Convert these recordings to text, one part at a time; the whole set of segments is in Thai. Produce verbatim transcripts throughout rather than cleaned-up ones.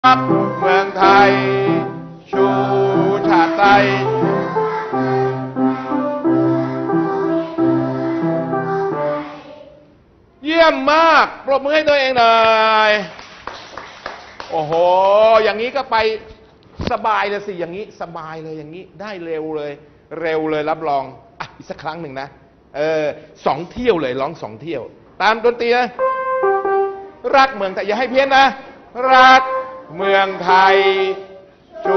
รักเมืองไทยชูชาติไทยเยี่ยมมากปรบมือให้ตัวเองหน่อยโอ้โหอย่างนี้ก็ไปสบายเลยสิอย่างนี้สบายเลยอย่างนี้ได้เร็วเลยเร็วเลยรับรองอ่ะอีกสักครั้งหนึ่งนะเออสองเที่ยวเลยร้องสองเที่ยวตามดนตรีนะรักเมืองไทยอย่าให้เพี้ยนนะรักเมืองไทยชู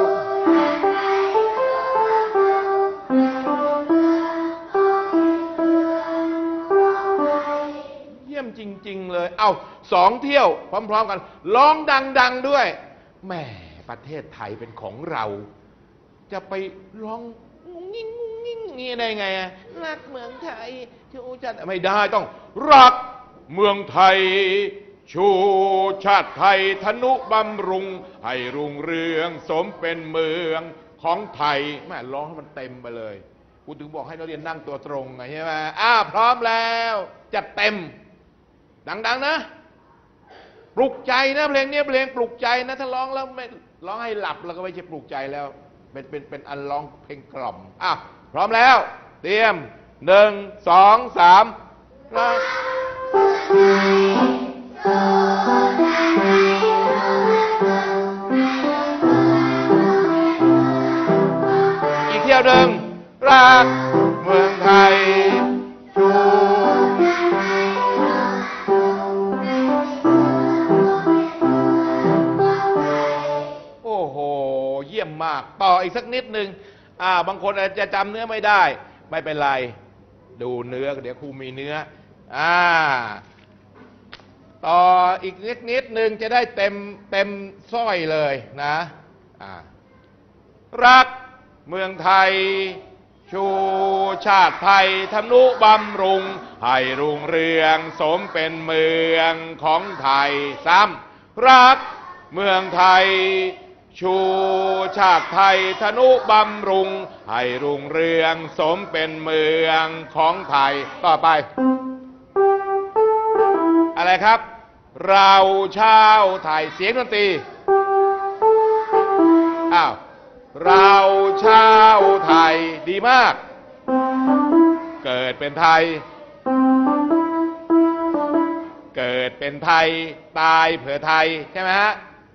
เยี่ยมจริงๆเลยเอาสองเที่ยวพร้อมๆกันร้องดังๆด้วยแหมประเทศไทยเป็นของเราจะไปร้องงุ้งงิ้งงุ้งงิ้งงี้ได้ไงอะรักเมืองไทยชูชาติไม่ได้ต้องรักเมืองไทยชูชาติไทยธนุบำรุงให้รุ่งเรืองสมเป็นเมืองของไทยแม่ร้องให้มันเต็มไปเลยกูถึงบอกให้นักเรียนนั่งตัวตรงไงใช่ไหมอ้าพร้อมแล้วจัดเต็มดังๆนะปลุกใจนะเพลงนี้เพลงปลุกใจนะถ้าร้องแล้วไม่ร้องให้หลับแล้วก็ไม่ใช่ปลุกใจแล้วเป็นเป็นเป็นอันร้องเพลงกล่อมอ้าพร้อมแล้วเตรียมหนึ่งสองสามอีกเที่ยวหนึ่งรักเมืองไทยชูโอ้โหเยี่ยมมากต่ออีกสักนิดหนึ่งอ่าบางคนอาจจะจำเนื้อไม่ได้ไม่เป็นไรดูเนื้อเดี๋ยวครูมีเนื้ออ่าต่ออีกนิดนิดหนึ่งจะได้เต็มเต็มสร้อยเลยนะอ่ารักเมืองไทยชูชาติไทยธนุบำรุงให้รุ่งเรืองสมเป็นเมืองของไทยซ้ำรักเมืองไทยชูชาติไทยธนุบำรุงให้รุ่งเรืองสมเป็นเมืองของไทยต่อไปอะไรครับเราชาวไทยเสียงดนตรีอ้าวเราชาวไทยดีมากเกิดเป็นไทยเกิดเป็นไทยตายเผื่อไทยใช่ไหมฮะ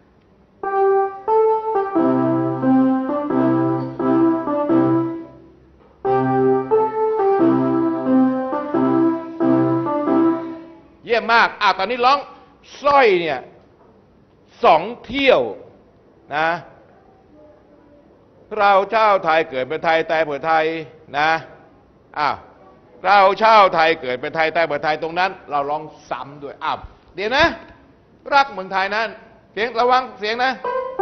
เยี่ยมมากอ่ะตอนนี้ร้องสร้อยเนี่ยสองเที่ยวนะเราชาวไทยเกิดเป็นไทยตายเผื่อไทยนะอ้าวเราชาวไทยเกิดเป็นไทยตายเผื่อไทยตรงนั้นเราร้องซ้ำด้วยอ้าวเดี๋ยวนะรักเมืองไทยนั้นเสียงระวังเสียงนะ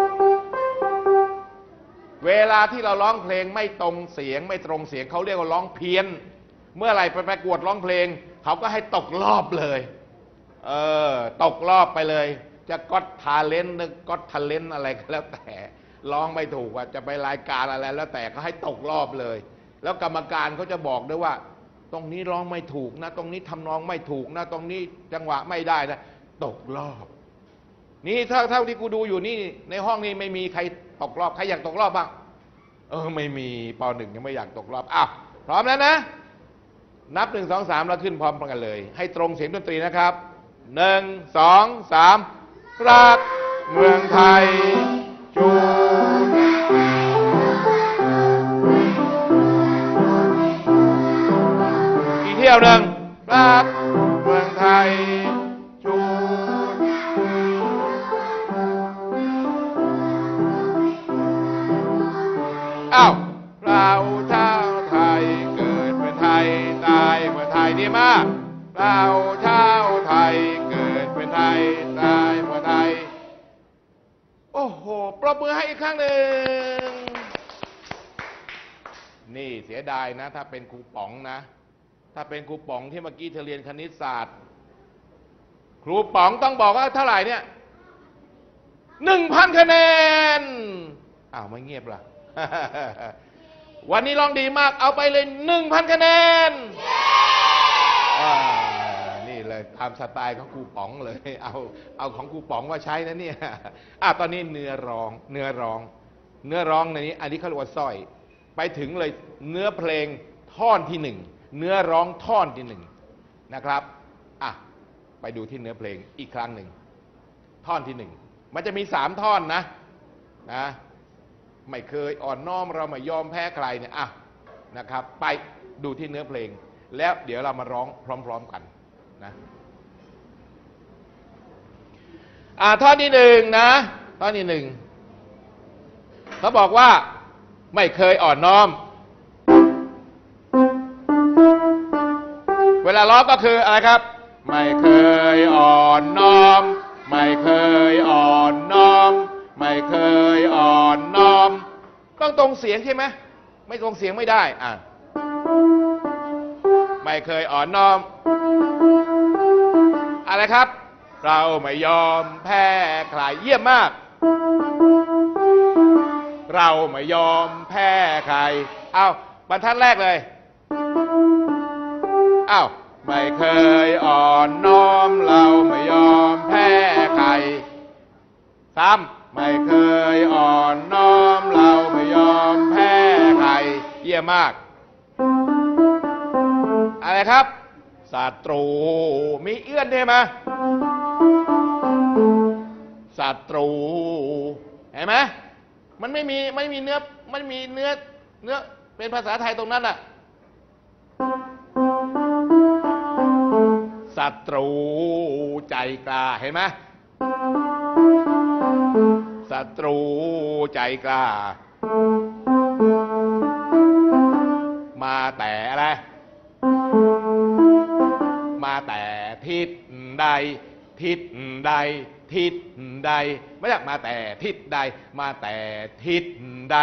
เวลาที่เราร้องเพลงไม่ตรงเสียงไม่ตรงเสียงเขาเรียกว่าร้องเพี้ยนเมื่อไหร่ไปประกวดร้องเพลงเขาก็ให้ตกรอบเลยเออตกรอบไปเลยจะก็อตทาเลนต์นึกก็อตทาเลนต์อะไรก็แล้วแต่ร้องไม่ถูกว่าจะไปรายการอะไรแล้วแต่เขาให้ตกรอบเลยแล้วกรรมการเขาจะบอกด้วยว่าตรงนี้ร้องไม่ถูกนะตรงนี้ทำนองไม่ถูกนะตรงนี้จังหวะไม่ได้นะตกรอบนี่เท่าเท่าที่กูดูอยู่นี่ในห้องนี้ไม่มีใครตกรอบใครอยากตกรอบบ้างเออไม่มีปหนึ่งยังไม่อยากตกรอบอ้าวพร้อมแล้วนะนับหนึ่งสองสามแล้วขึ้นพร้อมกันเลยให้ตรงเสียงดนตรีนะครับหนึ่งสองสามรักเมืองไทยชูอีกเที่ยวหนึ่งรักเมืองไทยชูอ้าวเราชาวไทยเกิดเป็นไทยตายเมื่อไทยดีมากเราชาวไทยเกิดเป็นไทยตายเมื่อไทยโอ้โหปรบมือให้อีกครั้งหนึ่งนี่เสียดายนะถ้าเป็นครูป๋องนะถ้าเป็นครูป๋องที่เมื่อกี้เธอเรียนคณิตศาสตร์ครูป๋องต้องบอกว่าเท่าไหร่เนี่ยหนึ่งพันคะแนนอ้าวไม่เงียบล่ะ วันนี้ร้องดีมากเอาไปเลยหนึ่งพันคะแนนนี่แหละเลยตามสไตล์ของครูป๋องเลยเอาเอาของครูป๋องมาใช้นะเนี่ยอ่ะตอนนี้เนื้อร้องเนื้อร้องเนื้อร้องในนี้อันนี้เขาเรียกว่าสร้อยไปถึงเลยเนื้อเพลงท่อนที่หนึ่งเนื้อร้องท่อนที่หนึ่งนะครับอ่ะไปดูที่เนื้อเพลงอีกครั้งหนึ่งท่อนที่หนึ่งมันจะมีสามท่อนนะนะไม่เคยอ่อนน้อมเราไม่ยอมแพ้ใครเนี่ยอ่ะนะครับไปดูที่เนื้อเพลงแล้วเดี๋ยวเรามาร้องพร้อมๆกันนะอ่าท่อนที่หนึ่งนะท่อนที่หนึ่งเขาบอกว่าไม่เคยอ่อนน้อมเวลาร้องก็คืออะไรครับไม่เคยอ่อนน้อมไม่เคยอ่อนน้อมไม่เคยอ่อนน้อมต้องตรงเสียงใช่ไหมไม่ตรงเสียงไม่ได้อ่ะไม่เคยอ่อนน้อมอะไรครับเราไม่ยอมแพ้ใครเยี่ยมมากเราไม่ยอมแพ้ใครเอาบรรทัดแรกเลยอ้าวไม่เคยอ่อนน้อมเราไม่ยอมแพ้ใครซ้ำไม่เคยอ่อนน้อมเราไม่ยอมแพ้ใครเยี่ยมมากอะไรครับศัตรูมีเอื้อนใช่ไหมศัตรูเห็นไหมมันไม่มีไม่มีเนื้อไม่มีเนื้อเนื้อเป็นภาษาไทยตรงนั้นอ่ะศัตรูใจกล้าเห็นไหมศัตรูใจกล้ามาแต่อะไรมาแต่ทิศใดทิศใดทิศใดไม่ใช่มาแต่ทิศใดมาแต่ทิศใด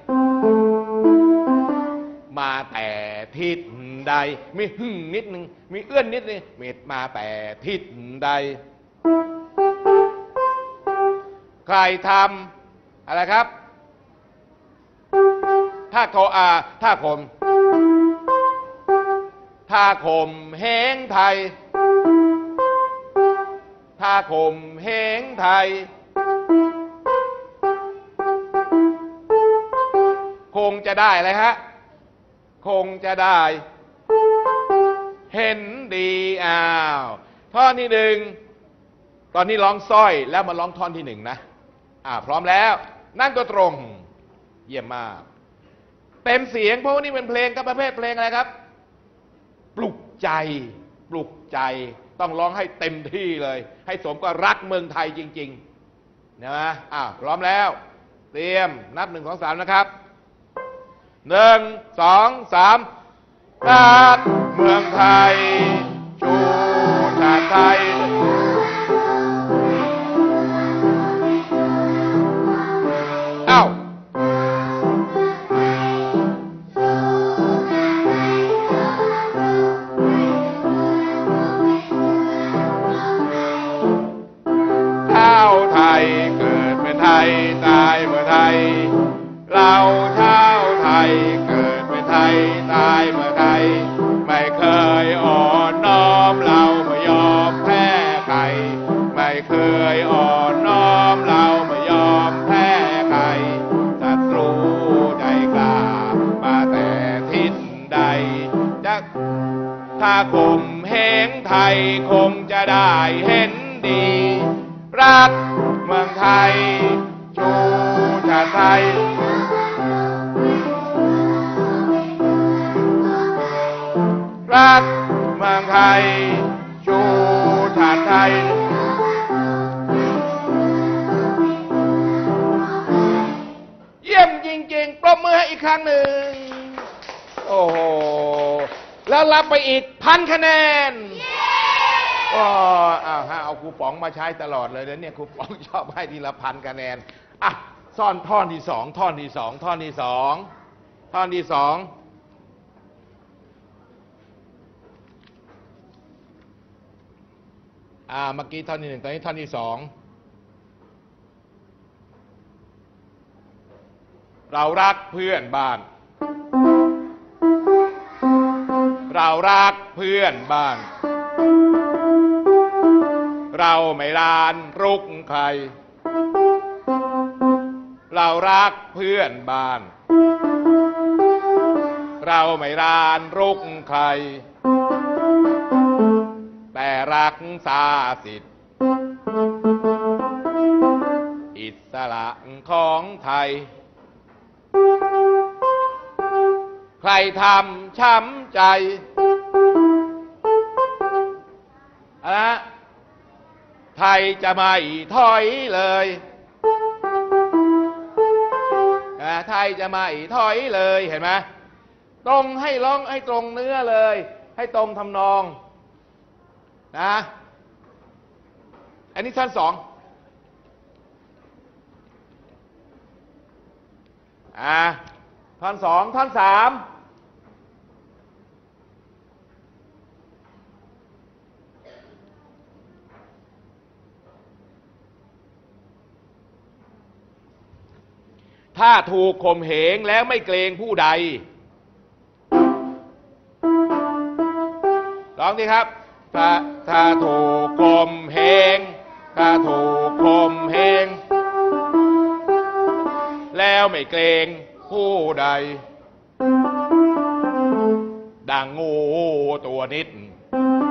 มาแต่ทิศใดมีหึ่งนิดนึงมีเอื้อนนิดนึงเมตมาแต่ทิศใดใครทำอะไรครับถ้าโคอาถ้าคมถ้าคมเฮงไทยถ้าคมเฮงไทยคงจะได้อะไรฮะคงจะได้เห็นดีอ้าวท่อนที่หนึ่งตอนนี้ร้องสร้อยแล้วมาร้องท่อนที่หนึ่งนะอ่าพร้อมแล้วนั่งตัวตรงเยี่ยมมากเต็มเสียงเพราะว่านี่เป็นเพลงกับประเภทเพลงอะไรครับปลุกใจปลุกใจต้องร้องให้เต็มที่เลยให้สมกับรักเมืองไทยจริงๆนะอ่าพร้อมแล้วเตรียมนับหนึ่งสองสามนะครับหนึ่งสองสามรักเมืองไทยชูชาติไทยเอ้าข้าวไทยเกิดเป็นไทยตายเมื่อไทยเราชาวไทยเกิดเป็นไทยตายเมื่อไทยไม่เคยอ่อนน้อมเราไม่ยอมแพ้ใครไม่เคยอ่อนน้อมเราไม่ยอมแพ้ใครศัตรูใจกล้ามาแต่ทิศใดจะถ้าคมเหงไทยคงจะได้เห็นดีรักเมืองไทยชูชาติไทยรักเมืองไทยชูชาติไทยเยี่ยมจริงๆปรบมือให้อีกครั้งหนึ่งโอ้โหแล้วรับไปอีกพันคะแนนอ๋ออ้าวเอาครูป๋องมาใช้ตลอดเลยนะเนี่ยครูป๋องชอบให้ทีละพันคะแนนอ่ะซ่อนท่อนที่สองท่อนที่สองท่อนที่สองท่อนที่สองอ่าเมื่อกี้ท่อนที่หนึ่งตอนนี้ท่อนที่สองเรารักเพื่อนบ้านเรารักเพื่อนบ้านเราไม่รานรุกใครเรารักเพื่อนบ้านเราไม่รานรุกใครแต่รักษาสิทธิอิสระของไทยใครทำช้ำใจนะไทยจะไม่ถอยเลยนะไทยจะไม่ถอยเลยเห็นไหมตรงให้ร้องให้ตรงเนื้อเลยให้ตรงทำนองนะอันนี้ท่อนสองอ่าท่อนสองท่อนสามถ้าถูกข่มเหงแล้วไม่เกรงผู้ใดร้องดีครับถ้าถ้าถูกข่มเหงถ้าถูกข่มเหงแล้วไม่เกรงผู้ใดดังงูตัวนิด